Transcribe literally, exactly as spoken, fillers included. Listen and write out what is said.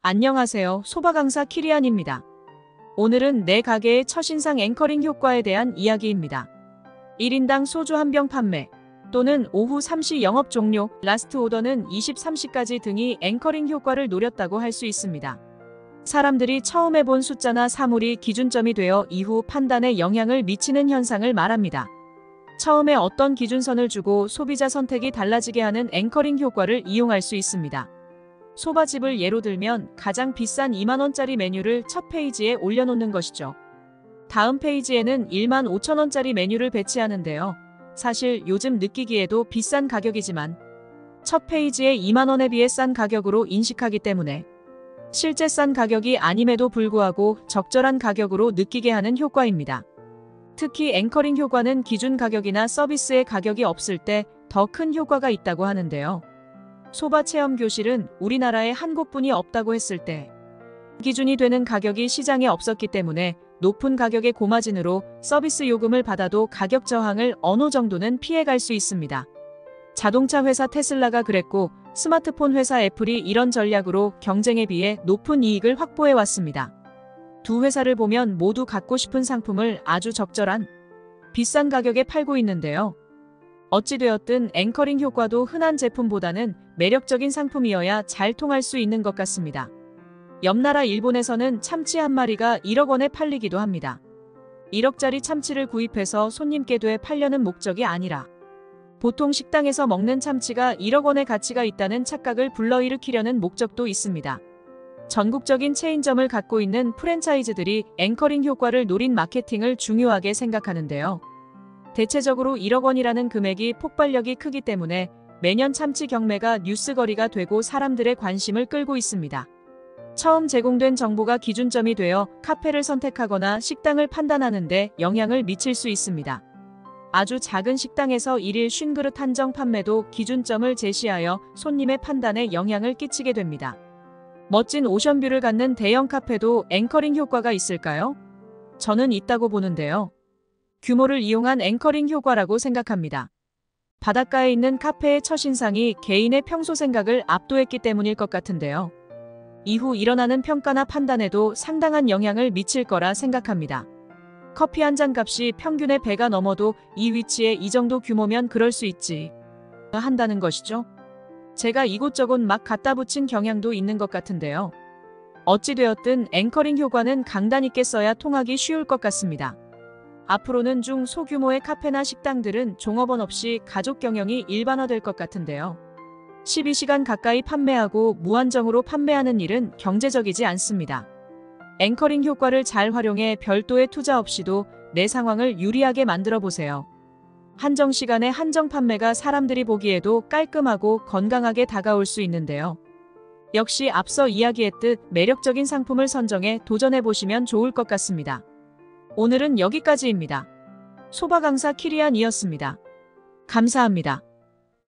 안녕하세요. 소바 강사 키리안입니다. 오늘은 내 가게의 첫인상 앵커링 효과에 대한 이야기입니다. 일 인당 소주 한 병 판매 또는 오후 삼 시 영업 종료, 라스트 오더는 이십삼 시까지 등이 앵커링 효과를 노렸다고 할 수 있습니다. 사람들이 처음에 본 숫자나 사물이 기준점이 되어 이후 판단에 영향을 미치는 현상을 말합니다. 처음에 어떤 기준선을 주고 소비자 선택이 달라지게 하는 앵커링 효과를 이용할 수 있습니다. 소바집을 예로 들면 가장 비싼 이만 원짜리 메뉴를 첫 페이지에 올려놓는 것이죠. 다음 페이지에는 일만 오천 원짜리 메뉴를 배치하는데요. 사실 요즘 느끼기에도 비싼 가격이지만 첫 페이지에 이만 원에 비해 싼 가격으로 인식하기 때문에 실제 싼 가격이 아님에도 불구하고 적절한 가격으로 느끼게 하는 효과입니다. 특히 앵커링 효과는 기준 가격이나 서비스의 가격이 없을 때 더 큰 효과가 있다고 하는데요. 소바 체험 교실은 우리나라에 한 곳뿐이 없다고 했을 때 기준이 되는 가격이 시장에 없었기 때문에 높은 가격의 고마진으로 서비스 요금을 받아도 가격 저항을 어느 정도는 피해갈 수 있습니다. 자동차 회사 테슬라가 그랬고 스마트폰 회사 애플이 이런 전략으로 경쟁에 비해 높은 이익을 확보해 왔습니다. 두 회사를 보면 모두 갖고 싶은 상품을 아주 적절한 비싼 가격에 팔고 있는데요. 어찌되었든 앵커링 효과도 흔한 제품보다는 매력적인 상품이어야 잘 통할 수 있는 것 같습니다. 옆나라 일본에서는 참치 한 마리가 일억 원에 팔리기도 합니다. 일억짜리 참치를 구입해서 손님께 돼 팔려는 목적이 아니라 보통 식당에서 먹는 참치가 일억 원의 가치가 있다는 착각을 불러일으키려는 목적도 있습니다. 전국적인 체인점을 갖고 있는 프랜차이즈들이 앵커링 효과를 노린 마케팅을 중요하게 생각하는데요. 대체적으로 일억 원이라는 금액이 폭발력이 크기 때문에 매년 참치 경매가 뉴스거리가 되고 사람들의 관심을 끌고 있습니다. 처음 제공된 정보가 기준점이 되어 카페를 선택하거나 식당을 판단하는 데 영향을 미칠 수 있습니다. 아주 작은 식당에서 일일 쉰 그릇 한정 판매도 기준점을 제시하여 손님의 판단에 영향을 끼치게 됩니다. 멋진 오션뷰를 갖는 대형 카페도 앵커링 효과가 있을까요? 저는 있다고 보는데요. 규모를 이용한 앵커링 효과라고 생각합니다. 바닷가에 있는 카페의 첫인상이 개인의 평소 생각을 압도했기 때문일 것 같은데요. 이후 일어나는 평가나 판단에도 상당한 영향을 미칠 거라 생각합니다. 커피 한 잔 값이 평균의 배가 넘어도 이 위치에 이 정도 규모면 그럴 수 있지 한다는 것이죠. 제가 이곳저곳 막 갖다 붙인 경향도 있는 것 같은데요. 어찌되었든 앵커링 효과는 강단 있게 써야 통하기 쉬울 것 같습니다. 앞으로는 중소규모의 카페나 식당들은 종업원 없이 가족 경영이 일반화될 것 같은데요. 십이 시간 가까이 판매하고 무한정으로 판매하는 일은 경제적이지 않습니다. 앵커링 효과를 잘 활용해 별도의 투자 없이도 내 상황을 유리하게 만들어 보세요. 한정 시간에 한정 판매가 사람들이 보기에도 깔끔하고 건강하게 다가올 수 있는데요. 역시 앞서 이야기했듯 매력적인 상품을 선정해 도전해 보시면 좋을 것 같습니다. 오늘은 여기까지입니다. 소바 강사 키리안이었습니다. 감사합니다.